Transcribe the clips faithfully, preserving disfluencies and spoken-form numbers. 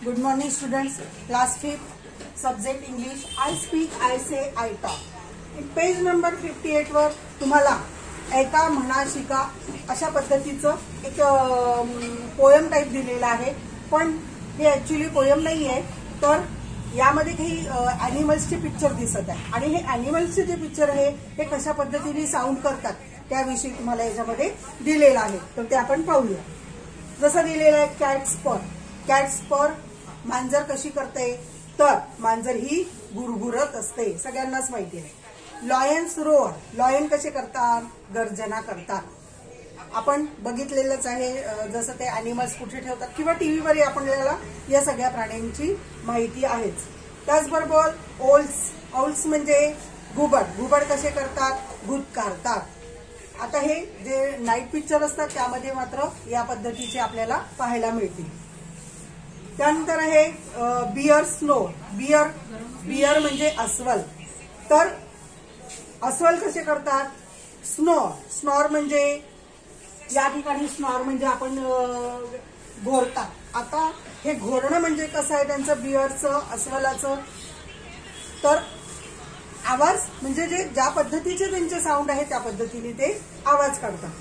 Good morning students, class fifth, subject English. I speak, I say, I talk. In page number fifty-eight वर तुम्हाला ऐका म्हणा शिका अशा पद्धतीचं एक पोयम टाइप दिलेला आहे, पण हे ऍक्च्युअली पोयम नाही आहे, तर यामध्ये काही ॲनिमल्सचे पिक्चर दिसत आहे आणि हे ॲनिमल्सचे जे पिक्चर आहे हे कशा पद्धतीने साऊंड करतात त्याविषयी तुम्हाला याच्यामध्ये दिलेलं आहे, तर ते आपण पाहूया. जसं दिलेलं आहे कॅट्स पर. कॅट्स पर मांजर कशी करते, तर मांजर ही गुरगुरत असते, सगळ्यांनाच माहिती आहे. Lions row or. लॉयन कसे करतात, गर्जना करतात. आपण बघितलेलंच आहे, जसं ते ॲनिमल्स कुठे ठेवतात किंवा टीव्हीवरही आपल्याला या सगळ्या प्राण्यांची माहिती आहेच. त्याचबरोबर ओल्स. ओल्स म्हणजे घुबड. घुबड कसे करतात, दूध काढतात. आता हे जे नाईट पिक्चर असतात त्यामध्ये मात्र या पद्धतीचे आपल्याला पाहायला मिळतील. त्यानंतर आहे बियर स्नो. बियर बियर म्हणजे अस्वल. तर अस्वल कसे करतात, स्नॉर. स्नॉर म्हणजे या ठिकाणी स्नॉर म्हणजे आपण घोरतात. आता हे घोरणं म्हणजे कसं आहे त्यांचं, बियरचं अस्वलाचं, तर आवाज म्हणजे जे ज्या पद्धतीचे त्यांचे साऊंड आहे त्या पद्धतीने ते आवाज काढतात.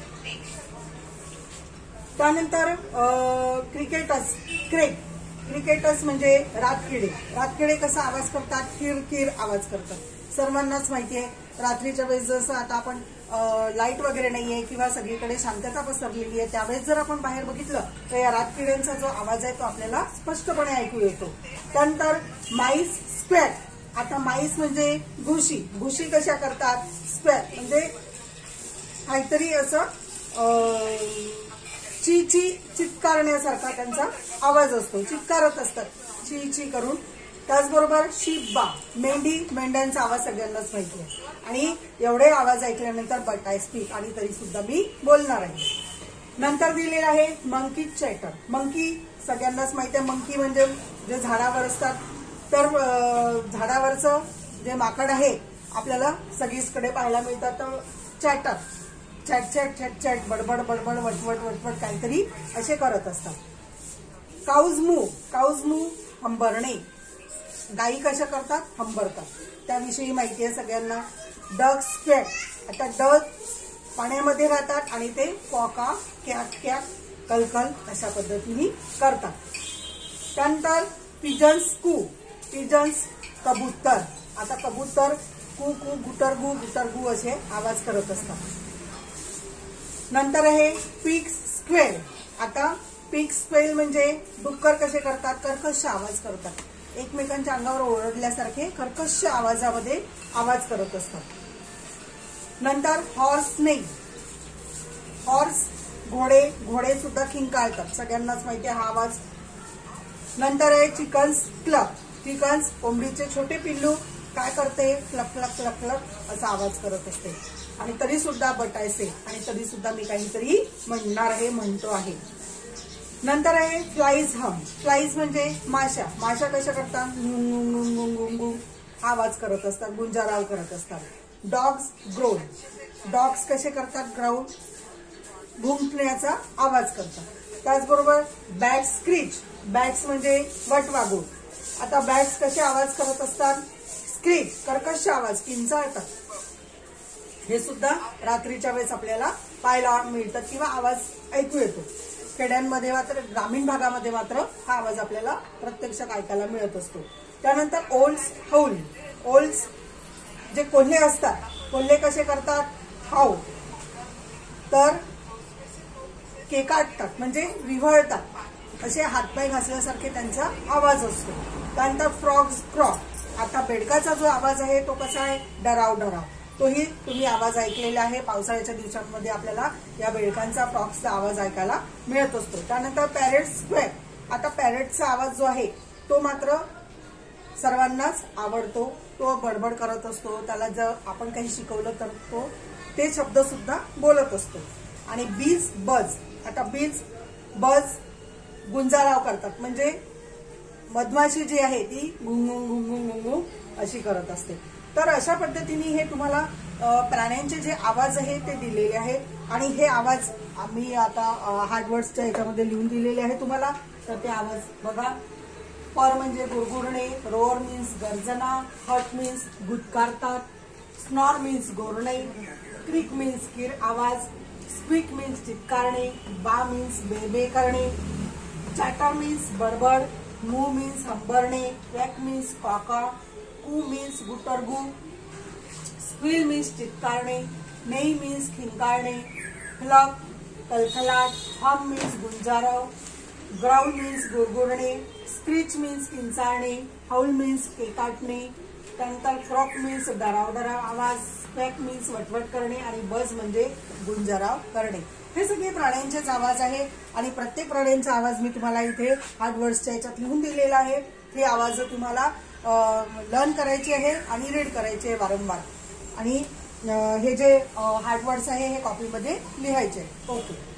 त्यानंतर क्रिकेटर्स. क्रेक. क्रिकेटर्स म्हणजे रातकिडे. रातकिडे कसा आवाज करतात, किर किर आवाज करतात. सर्वांनाच माहिती आहे, रात्रीच्या वेळेस जसं आता आपण लाईट वगैरे नाहीये किंवा सगळीकडे शांतता पसरलेली आहे, त्यावेळेस जर आपण बाहेर बघितलं तर या रातकिड्यांचा जो आवाज आहे तो आपल्याला स्पष्टपणे ऐकू येतो. त्यानंतर माईस स्क्वॅट. आता माईस म्हणजे घुशी. घुशी कशा करतात, स्क्वॅट म्हणजे काहीतरी असं ची ची चित्कारण्यासारखा त्यांचा आवाज असतो, चित्कारत असतात ची ची करून. त्याचबरोबर शिब्बा. मेंढी. मेंढ्यांचा आवाज सगळ्यांनाच माहिती आहे आणि एवढे आवाज ऐकल्यानंतर बट आय स्पीक, आणि तरी सुद्धा मी बोलणार आहे. नंतर दिलेलं आहे मंकी चॅटर. मंकी सगळ्यांनाच माहिती आहे, मंकी म्हणजे जे झाडावर असतात, तर झाडावरचं जे माकड आहे आपल्याला सगळीकडे पाहायला मिळतात. तर chatter, chat chat chat chat, बडबड बडबड, वटवट वटवट काहीतरी असे करत असतात. काऊज मू. काऊज मू हंबरणे. गायी कशा करतात, हंबरतात, त्याविषयी माहिती आहे सगळ्यांना. Duck squat. आता डक पाण्यामध्ये राहतात आणि ते कॉका कॅक कॅक कलकल अशा पद्धतीने करतात. त्यानंतर पिजन्स कू. पिजन्स कबूतर. आता कबूतर कू कू गुटरगू गुटरगू असे आवाज करत असतात. नंतर आहे पिग्स स्क्वेल. आता पिग्स स्क्वेल म्हणजे डुक्कर कसे करतात, कर्कश आवाज करतात, एकमेकांच्या अंगावर ओरडल्यासारखे कर्कश आवाजामध्ये आवाज करत असतात. नंतर हॉर्स नेई. हॉर्स घोडे. घोडे सुद्धा किंकाळतात, सगळ्यांनाच माहिती आहे हा आवाज. नंतर आहे चिकन्स क्लक. चिकन्स कोंबडीचे छोटे पिल्लू काय करते, क्लक क्लक क्लक क्लक असा आवाज करत असते, आणि तरी सुद्धा बटायचे, आणि तरी सुद्धा मी काहीतरी म्हणणार आहे, म्हणतो आहे. नंतर आहे फ्लाईज हम. फ्लाईज म्हणजे माशा. माशा कशा करतात, गुंगुंगुंगुंगुंगुंग आवाज करत असतात, गुंजाराव करत असतात. Dogs growl. डॉग्स कसे करतात, ग्राउल, भुंकण्याचा आवाज करतात. त्याचबरोबर बॅट स्क्रीच. बॅट्स म्हणजे वटवाघूळ. आता बॅट्स कसे आवाज करत असतात, स्क्रीच, कर्कश आवाज, किंचाळतात. हे सुद्धा रात्रीच्या वेळेस आपल्याला पाहायला मिळतात किंवा आवाज ऐकू येतो. खेड्यांमध्ये मात्र, ग्रामीण भागामध्ये मात्र हा आवाज आपल्याला प्रत्यक्षात ऐकायला मिळत असतो. त्यानंतर ओल्स हाऊल. ओल्स जे कोल्हे असतात, कोल्हे कसे करतात, हाऊ, तर केकाटतात म्हणजे विव्हळतात, असे हातपाय घासल्यासारखे त्यांचा आवाज असतो. त्यानंतर फ्रॉग्स क्रॉक. आता बेडकाचा जो आवाज आहे तो कसा आहे, डराव डराव, तोही तुम्ही आवाज ऐकलेला आहे. पावसाळ्याच्या दिवसांमध्ये आपल्याला या बेडकांचा, फ्रॉक्सचा आवाज ऐकायला मिळत असतो. त्यानंतर पॅरेट स्क्वेअर. आता पॅरेटचा आवाज जो आहे तो मात्र सर्वांनाच आवडतो, तो बडबड करत असतो, त्याला जर आपण काही शिकवलं तर तो ते शब्द सुद्धा बोलत असतो. आणि बीज बज. आता बीज बज गुंजाराव करतात, म्हणजे मधमाशी जी आहे ती गुंगू गुंगू गुंगू अशी करत असते. तर अशा पद्धतीने हे तुम्हाला प्राण्यांचे जे आवाज आहे ते दिलेले आहेत, आणि हे आवाज आम्ही आता हार्डवर्ड्सच्या ह्याच्यामध्ये लिहून दिलेले आहे तुम्हाला. तर ते आवाज बघा. पर म्हणजे गुरगुरणे, रोअर मीन्स गर्जना, हट मीन्स गुदकारतात, स्नॉर मीन्स गोरणे, क्रिक मीन्स किर आवाज, स्क्विक मीन्स चित्कारणे, बा मीन्स बेबे करणे, चॅटर मीन्स बडबड, मू मीन्स हंबरणे, क्वॅक मीन्स काका, कू मीन्स गुटरगू, स्क्विल मीन्स चित्कारणे, नेई मीन्स खिंकारणे, क्लक कलखलाट, हम मीन्स गुंजारव, ग्राउल मीन्स गुरगुरणे, स्क्रीच मीन्स किंचाळणे, हाऊल मीन्स केकाटणे, त्यानंतर क्रॉक मीन्स डराव डराव आवाज, क्वॅक मीन्स वटवट करणे आणि बज म्हणजे गुंजाराव करणे. हे सगळे प्राण्यांचेच आवाज आहे आणि प्रत्येक प्राण्यांचा आवाज मी तुम्हाला इथे हार्ड वर्ड्सच्या याच्यात लिहून दिलेला आहे. हे आवाज तुम्हाला लर्न करायचे आहे आणि रीड करायचे आहे वारंवार आणि हे जे हार्ड वर्ड्स आहे हे कॉपीमध्ये लिहायचे. ओके.